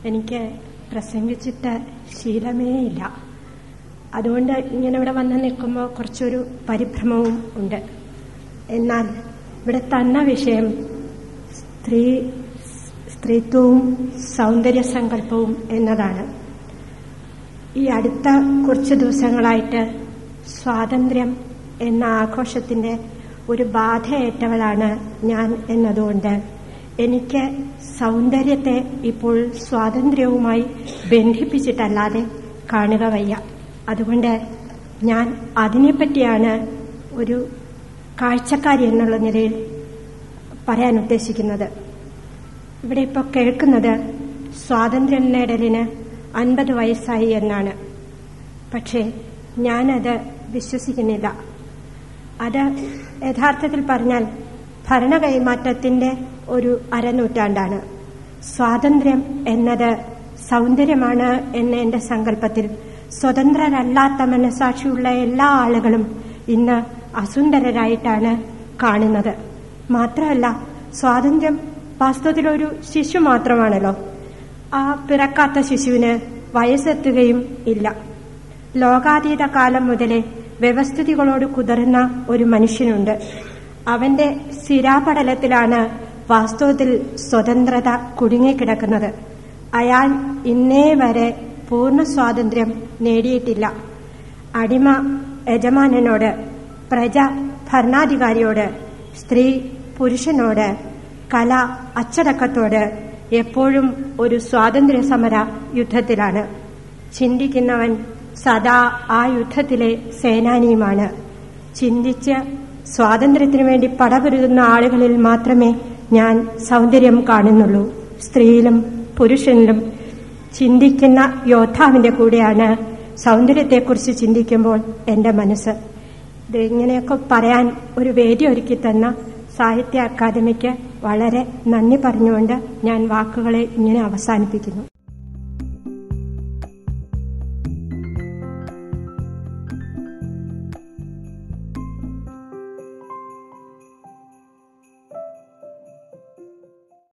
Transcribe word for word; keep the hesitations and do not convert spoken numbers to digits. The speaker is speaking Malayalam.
എനിക്ക് പ്രസംഗിച്ചിട്ട് ശീലമേ ഇല്ല. അതുകൊണ്ട് ഇങ്ങനെ ഇവിടെ വന്ന് നിൽക്കുമ്പോൾ കുറച്ചൊരു പരിഭ്രമവും ഉണ്ട്. എന്നാൽ ഇവിടെ തന്ന വിഷയം സ്ത്രീ സ്ത്രീത്വവും സൗന്ദര്യ സങ്കല്പവും എന്നതാണ്. ഈ അടുത്ത കുറച്ച് ദിവസങ്ങളായിട്ട് സ്വാതന്ത്ര്യം എന്ന ആഘോഷത്തിന്റെ ഒരു ബാധയേറ്റവളാണ് ഞാൻ എന്നതുകൊണ്ട് എനിക്ക് സൗന്ദര്യത്തെ ഇപ്പോൾ സ്വാതന്ത്ര്യവുമായി ബന്ധിപ്പിച്ചിട്ടല്ലാതെ കാണുക വയ്യ. അതുകൊണ്ട് ഞാൻ അതിനെപ്പറ്റിയാണ് ഒരു കാഴ്ചക്കാരി എന്നുള്ള നിലയിൽ പറയാൻ ഉദ്ദേശിക്കുന്നത്. ഇവിടെ ഇപ്പോൾ കേൾക്കുന്നത് സ്വാതന്ത്ര്യം നേടലിന് അൻപത് വയസ്സായി എന്നാണ്. പക്ഷേ ഞാനത് വിശ്വസിക്കുന്നില്ല. അത് യഥാർത്ഥത്തിൽ പറഞ്ഞാൽ ഭരണ കൈമാറ്റത്തിന്റെ ഒരു അരനൂറ്റാണ്ടാണ്. സ്വാതന്ത്ര്യം എന്നത് സൗന്ദര്യമാണ് എന്ന എന്റെ സങ്കല്പത്തിൽ സ്വതന്ത്രരല്ലാത്ത മനസാക്ഷിയുള്ള എല്ലാ ആളുകളും ഇന്ന് അസുന്ദരരായിട്ടാണ് കാണുന്നത്. മാത്രമല്ല, സ്വാതന്ത്ര്യം വാസ്തവത്തിലൊരു ശിശു മാത്രമാണല്ലോ. ആ പിറക്കാത്ത ശിശുവിന് വയസ്സെത്തുകയും ഇല്ല. ലോകാതീത കാലം മുതലേ വ്യവസ്ഥിതികളോട് കുതിർന്ന ഒരു മനുഷ്യനുണ്ട്. അവന്റെ സിരാപടലത്തിലാണ് വാസ്തവത്തിൽ സ്വതന്ത്രത കുടുങ്ങിക്കിടക്കുന്നത്. അയാൾ ഇന്നേ വരെ പൂർണ്ണ സ്വാതന്ത്ര്യം നേടിയിട്ടില്ല. അടിമ യജമാനനോട്, പ്രജ ഭരണാധികാരിയോട്, സ്ത്രീ പുരുഷനോട്, കല അച്ചടക്കത്തോട് എപ്പോഴും ഒരു സ്വാതന്ത്ര്യ സമര യുദ്ധത്തിലാണ്. ചിന്തിക്കുന്നവൻ സദാ ആ യുദ്ധത്തിലെ സേനാനിയുമാണ്. ചിന്തിച്ച് സ്വാതന്ത്ര്യത്തിനു വേണ്ടി പടപൊരുതുന്ന ആളുകളിൽ മാത്രമേ ഞാൻ സൗന്ദര്യം കാണുന്നുള്ളൂ. സ്ത്രീയിലും പുരുഷനിലും ചിന്തിക്കുന്ന യോദ്ധാവിന്റെ കൂടെയാണ് സൗന്ദര്യത്തെക്കുറിച്ച് ചിന്തിക്കുമ്പോൾ എന്റെ മനസ്സ്. ഇത് ഇങ്ങനെയൊക്കെ പറയാൻ ഒരു വേദി ഒരുക്കി തന്ന സാഹിത്യ അക്കാദമിക്ക് വളരെ നന്ദി പറഞ്ഞുകൊണ്ട് ഞാൻ വാക്കുകളെ ഇങ്ങനെ അവസാനിപ്പിക്കുന്നു.